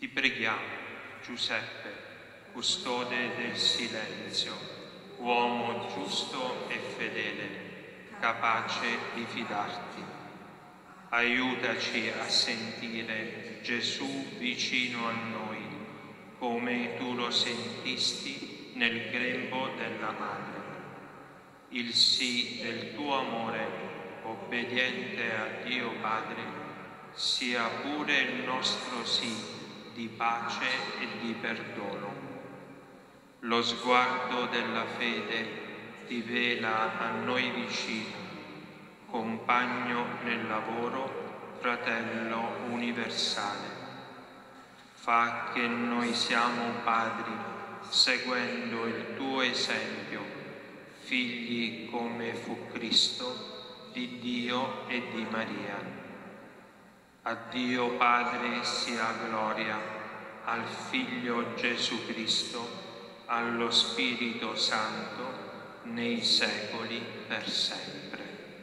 Ti preghiamo, Giuseppe, custode del silenzio, uomo giusto e fedele, capace di fidarti. Aiutaci a sentire Gesù vicino a noi, come tu lo sentisti nel grembo della madre. Il sì del tuo amore, obbediente a Dio Padre, sia pure il nostro sì di pace e di perdono. Lo sguardo della fede ti vela a noi vicino, compagno nel lavoro, fratello universale. Fa che noi siamo padri, seguendo il tuo esempio, figli come fu Cristo, di Dio e di Maria. A Dio Padre sia gloria, al Figlio Gesù Cristo, allo Spirito Santo, nei secoli per sempre.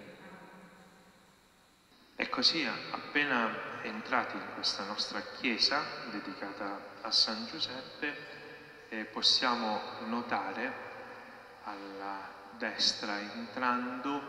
E così, appena entrati in questa nostra chiesa dedicata a San Giuseppe, possiamo notare alla destra entrando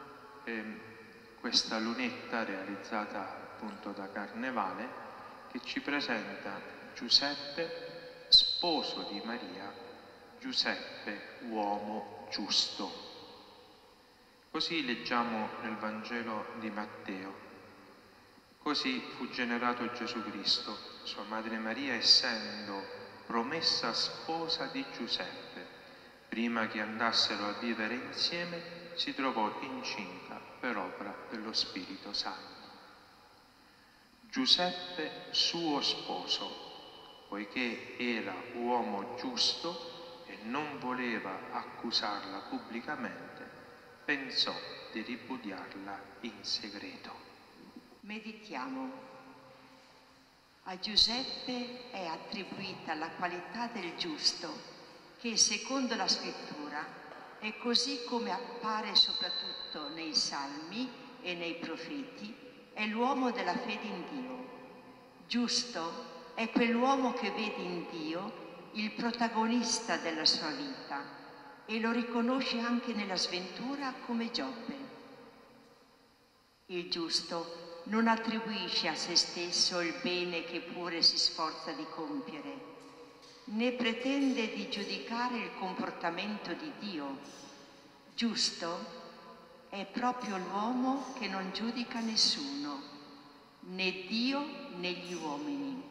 questa lunetta realizzata appunto da Carnevale che ci presenta Giuseppe, sposo di Maria, Giuseppe, uomo giusto. Così leggiamo nel Vangelo di Matteo. Così fu generato Gesù Cristo, sua madre Maria, essendo promessa sposa di Giuseppe. Prima che andassero a vivere insieme, si trovò incinta per opera dello Spirito Santo. Giuseppe, suo sposo, poiché era uomo giusto e non voleva accusarla pubblicamente, pensò di ripudiarla in segreto. Meditiamo. A Giuseppe è attribuita la qualità del giusto, che secondo la Scrittura è così come appare soprattutto nei Salmi e nei Profeti, è l'uomo della fede in Dio. Giusto è quell'uomo che vede in Dio il protagonista della sua vita e lo riconosce anche nella sventura come Giobbe. Il giusto non attribuisce a se stesso il bene che pure si sforza di compiere, né pretende di giudicare il comportamento di Dio. Giusto è proprio l'uomo che non giudica nessuno, né Dio né gli uomini.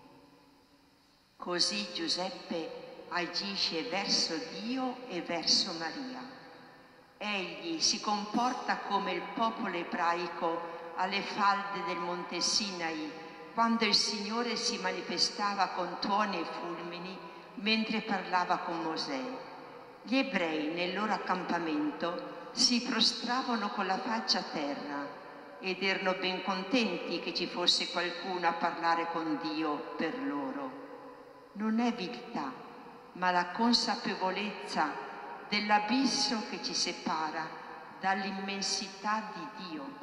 Così Giuseppe agisce verso Dio e verso Maria. Egli si comporta come il popolo ebraico alle falde del monte Sinai, quando il Signore si manifestava con tuoni e fulmini mentre parlava con Mosè. Gli ebrei nel loro accampamento si prostravano con la faccia a terra ed erano ben contenti che ci fosse qualcuno a parlare con Dio per loro. Non è viltà, ma la consapevolezza dell'abisso che ci separa dall'immensità di Dio.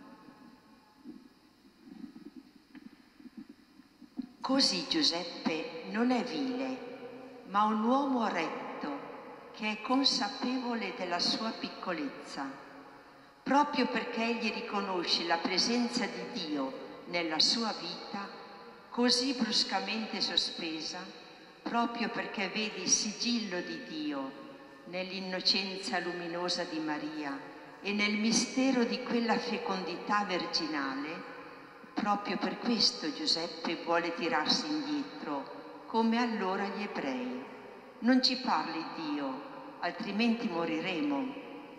Così Giuseppe non è vile, ma un uomo retto che è consapevole della sua piccolezza. Proprio perché egli riconosce la presenza di Dio nella sua vita, così bruscamente sospesa, proprio perché vede il sigillo di Dio nell'innocenza luminosa di Maria e nel mistero di quella fecondità virginale, proprio per questo Giuseppe vuole tirarsi indietro, come allora gli ebrei. Non ci parli Dio, altrimenti moriremo.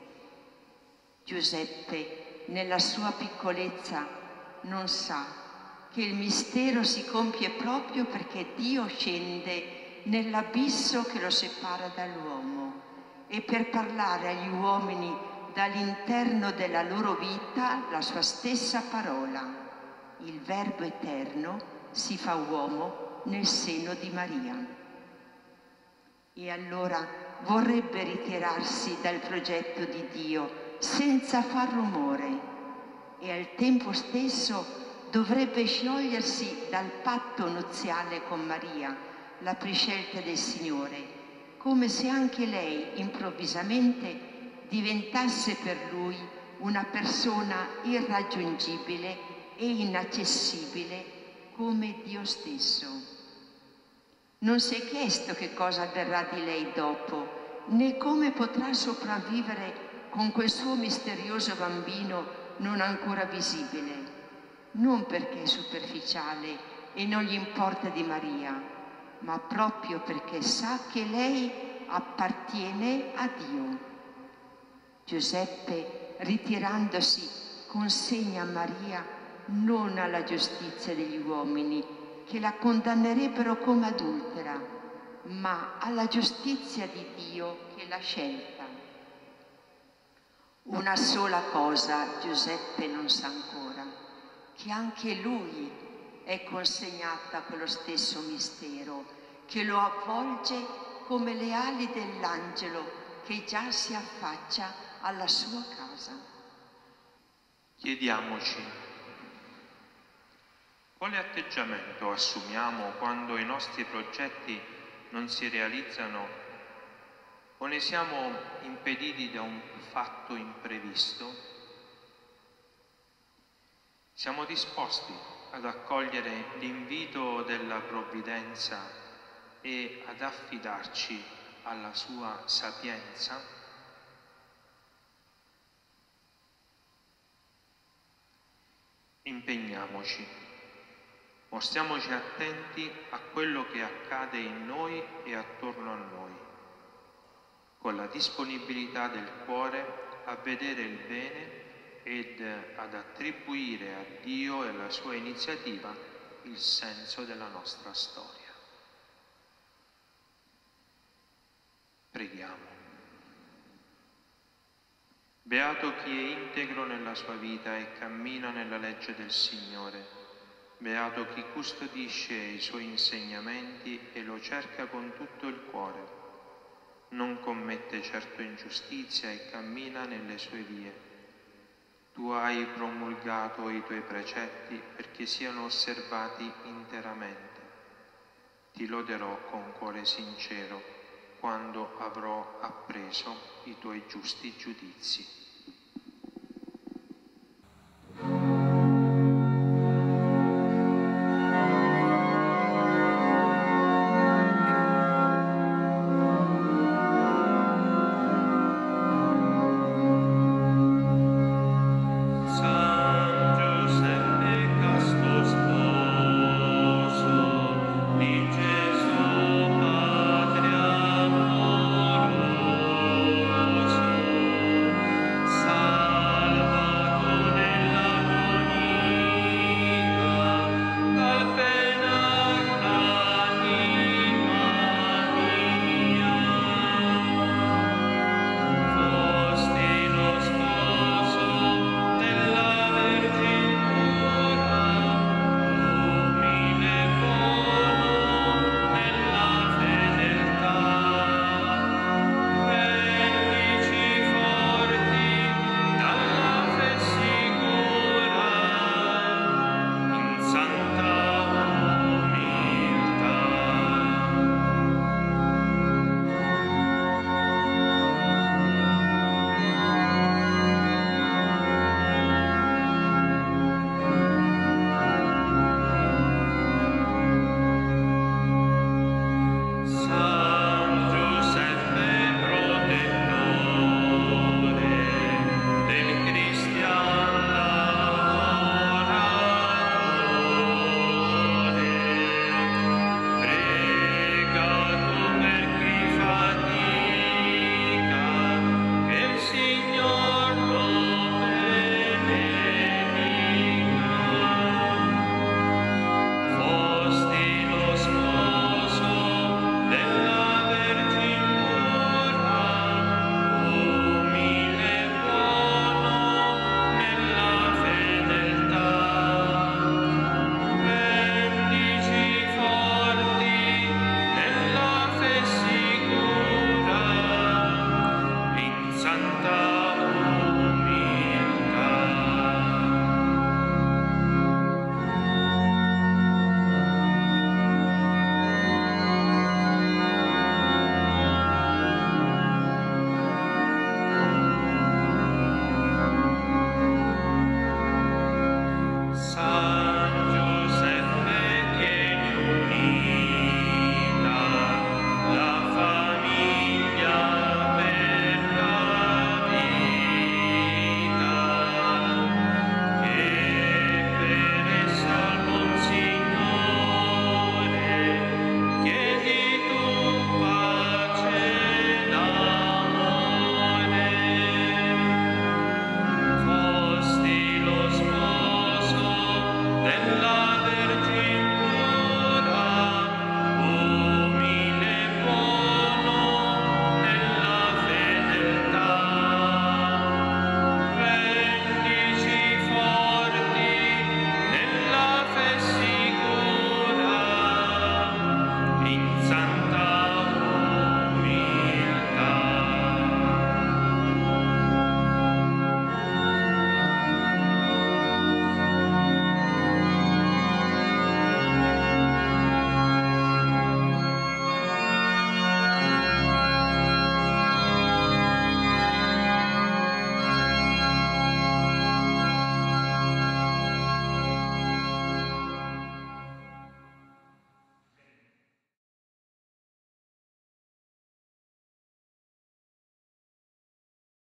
Giuseppe, nella sua piccolezza, non sa che il mistero si compie proprio perché Dio scende nell'abisso che lo separa dall'uomo e per parlare agli uomini dall'interno della loro vita la sua stessa parola. Il Verbo eterno si fa uomo nel seno di Maria. E allora vorrebbe ritirarsi dal progetto di Dio senza far rumore e al tempo stesso dovrebbe sciogliersi dal patto nuziale con Maria, la prescelta del Signore, come se anche lei improvvisamente diventasse per lui una persona irraggiungibile e inaccessibile come Dio stesso. Non si è chiesto che cosa avverrà di lei dopo, né come potrà sopravvivere con quel suo misterioso bambino non ancora visibile, non perché è superficiale e non gli importa di Maria, ma proprio perché sa che lei appartiene a Dio. Giuseppe, ritirandosi, consegna a Maria non alla giustizia degli uomini, che la condannerebbero come adultera, ma alla giustizia di Dio che l'ha scelta. Una sola cosa Giuseppe non sa ancora, che anche lui è consegnato a quello stesso mistero, che lo avvolge come le ali dell'angelo che già si affaccia alla sua casa. Chiediamoci, quale atteggiamento assumiamo quando i nostri progetti non si realizzano o ne siamo impediti da un fatto imprevisto? Siamo disposti ad accogliere l'invito della provvidenza e ad affidarci alla sua sapienza? Impegniamoci, mostriamoci attenti a quello che accade in noi e attorno a noi, con la disponibilità del cuore a vedere il bene ed ad attribuire a Dio e alla sua iniziativa il senso della nostra storia. Preghiamo. Beato chi è integro nella sua vita e cammina nella legge del Signore. Beato chi custodisce i suoi insegnamenti e lo cerca con tutto il cuore. Non commette certo ingiustizia e cammina nelle sue vie. Tu hai promulgato i tuoi precetti perché siano osservati interamente. Ti loderò con cuore sincero quando avrò appreso i tuoi giusti giudizi.